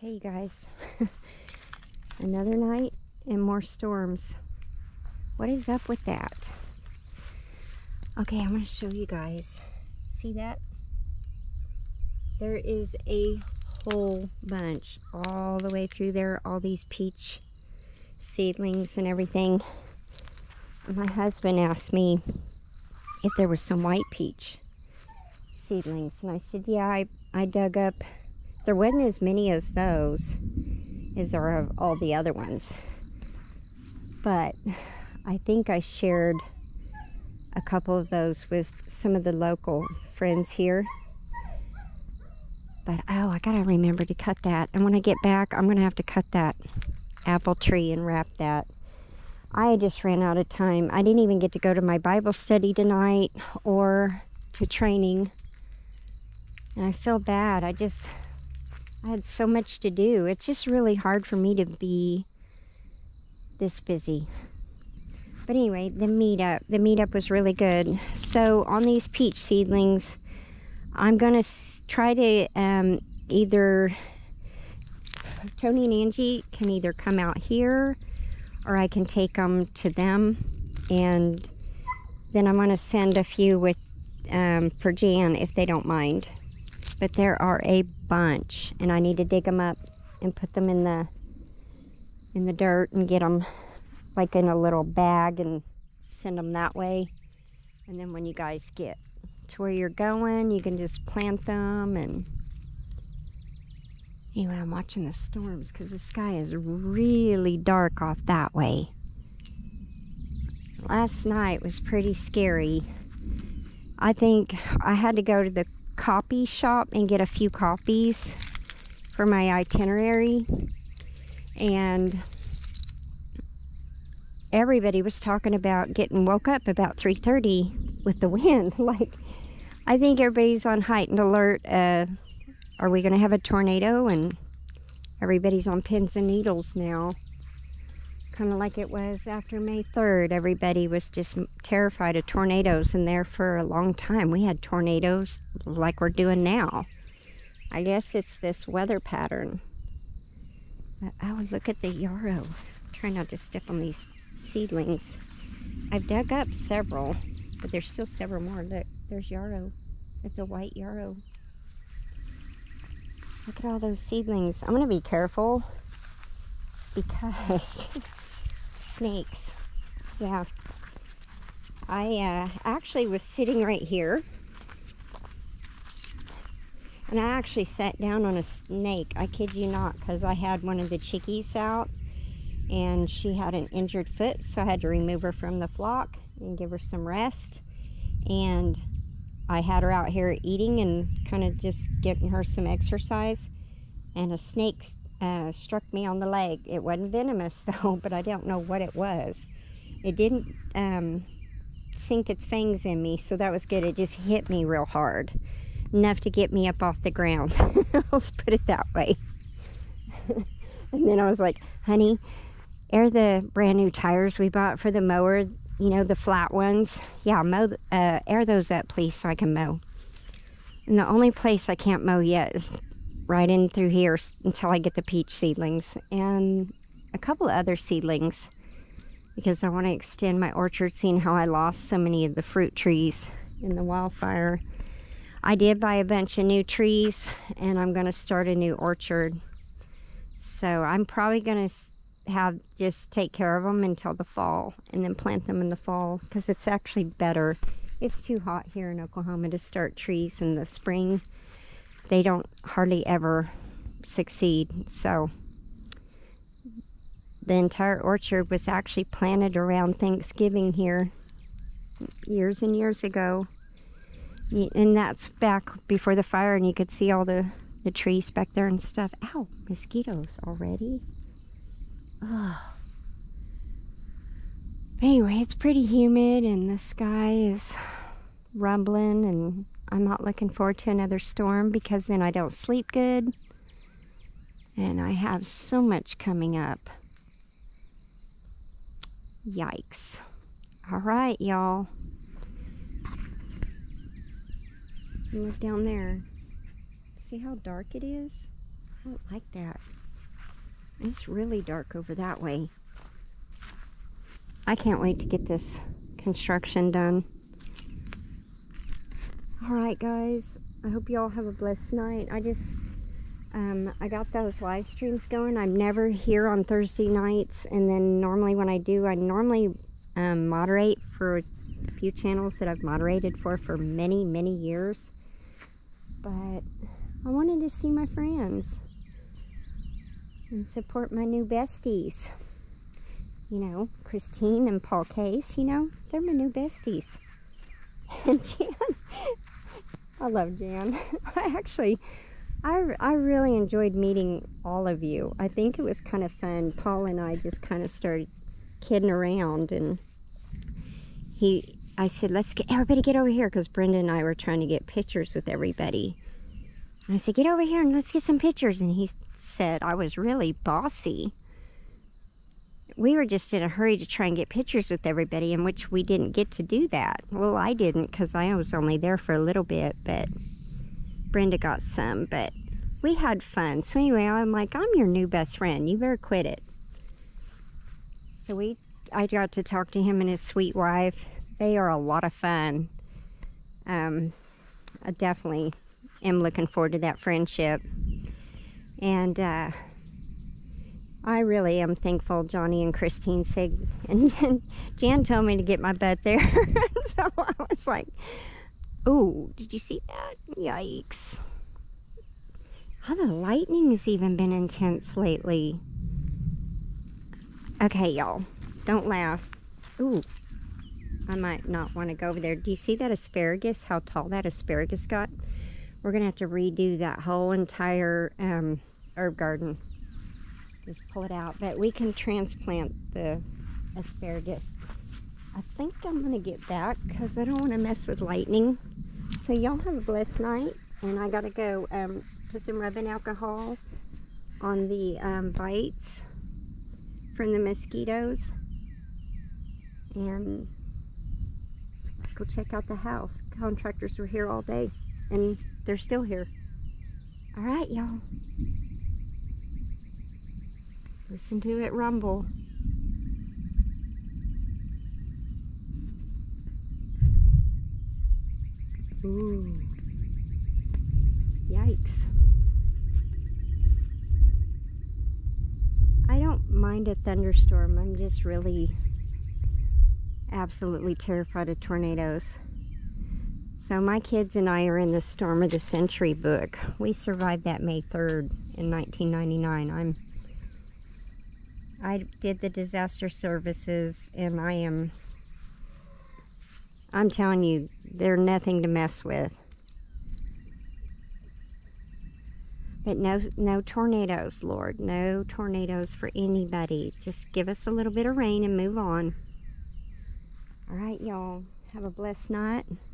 Okay, you guys, another night and more storms. What is up with that? Okay, I'm going to show you guys. See that? There is a whole bunch all the way through there, all these peach seedlings and everything. My husband asked me if there was some white peach seedlings, and I said, yeah, I dug up. There wasn't as many as those as there are of all the other ones, but I think I shared a couple of those with some of the local friends here. But oh, I gotta remember to cut that, and when I get back I'm gonna have to cut that apple tree and wrap that. I just ran out of time. I didn't even get to go to my Bible study tonight or to training, and I feel bad. I had so much to do. It's just really hard for me to be this busy. But anyway, the meetup was really good. So on these peach seedlings, I'm gonna try to either Tony and Angie can either come out here, or I can take them to them, and then I'm gonna send a few with for Jan if they don't mind. But there are a bunch, and I need to dig them up and put them in the dirt and get them like in a little bag and send them that way. And then when you guys get to where you're going, you can just plant them. And anyway, I'm watching the storms because the sky is really dark off that way. Last night was pretty scary. I think I had to go to the copy shop and get a few copies for my itinerary, and everybody was talking about getting woke up about 3:30 with the wind. Like, I think everybody's on heightened alert. Are we going to have a tornado? And everybody's on pins and needles now. Kind of like it was after May 3rd. Everybody was just terrified of tornadoes, and there for a long time we had tornadoes like we're doing now. I guess it's this weather pattern. But, oh, look at the yarrow. Try not to step on these seedlings. I've dug up several, but there's still several more. Look, there's yarrow. It's a white yarrow. Look at all those seedlings. I'm going to be careful because snakes. Yeah. I actually was sitting right here, and I actually sat down on a snake. I kid you not, because I had one of the chickies out, and she had an injured foot, so I had to remove her from the flock and give her some rest. And I had her out here eating and kind of just getting her some exercise, and a snake struck me on the leg. It wasn't venomous though, but I don't know what it was. It didn't sink its fangs in me, so that was good. It just hit me real hard, enough to get me up off the ground. Let's put it that way. And then I was like, honey, air the brand new tires we bought for the mower, you know, the flat ones. Yeah, air those up please so I can mow. And the only place I can't mow yet is right in through here until I get the peach seedlings and a couple of other seedlings, because I want to extend my orchard, seeing how I lost so many of the fruit trees in the wildfire. I did buy a bunch of new trees, and I'm going to start a new orchard. So I'm probably going to just take care of them until the fall, and then plant them in the fall, because it's actually better. It's too hot here in Oklahoma to start trees in the spring. They don't hardly ever succeed. So the entire orchard was actually planted around Thanksgiving here years and years ago. And that's back before the fire, and you could see all the trees back there and stuff. Ow, mosquitoes already. Oh. Anyway, it's pretty humid and the sky is rumbling, and I'm not looking forward to another storm, because then I don't sleep good, and I have so much coming up. Yikes. All right, y'all. Look down there. See how dark it is? I don't like that. It's really dark over that way. I can't wait to get this construction done. Alright guys, I hope you all have a blessed night. I got those live streams going. I'm never here on Thursday nights, and then normally when I do, I normally moderate for a few channels that I've moderated for many, many years. But I wanted to see my friends and support my new besties. You know, Christine and Paul Case, you know, they're my new besties. And Jan, I love Jan. I really enjoyed meeting all of you. I think it was kind of fun. Paul and I just kind of started kidding around, and I said, everybody get over here, because Brenda and I were trying to get pictures with everybody. And I said, get over here and let's get some pictures. And he said I was really bossy. We were just in a hurry to try and get pictures with everybody, in which we didn't get to do that. Well, I didn't, because I was only there for a little bit, but Brenda got some. But we had fun. So anyway, I'm like, I'm your new best friend. You better quit it. So I got to talk to him and his sweet wife. They are a lot of fun. I definitely am looking forward to that friendship. And I really am thankful Johnny and Christine said, and Jan told me to get my butt there. So I was like, oh, did you see that? Yikes. Oh, the lightning has even been intense lately. Okay, y'all, don't laugh. Ooh, I might not want to go over there. Do you see that asparagus, how tall that asparagus got? We're going to have to redo that whole entire herb garden. Just pull it out. But we can transplant the asparagus. I think I'm going to get back because I don't want to mess with lightning. So y'all have a blessed night. And I got to go put some rubbing alcohol on the bites from the mosquitoes. And go check out the house. Contractors were here all day. And they're still here. All right, y'all. Listen to it rumble. Ooh. Yikes. I don't mind a thunderstorm. I'm just really absolutely terrified of tornadoes. So my kids and I are in the Storm of the Century book. We survived that May 3rd in 1999. I did the disaster services, and I'm telling you, they're nothing to mess with. But no tornadoes, Lord. No tornadoes for anybody. Just give us a little bit of rain and move on. All right, y'all. Have a blessed night.